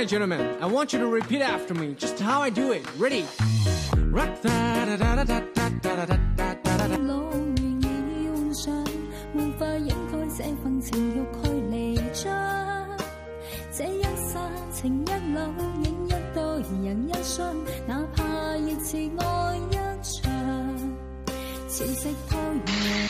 Alright, gentlemen, I want you to repeat after me, just how I do it. Ready? 老面已換上，無法掩蓋這份情欲去離張。這一剎情一縷，影一對人一雙，哪怕熱熾愛一場，潮汐推揚。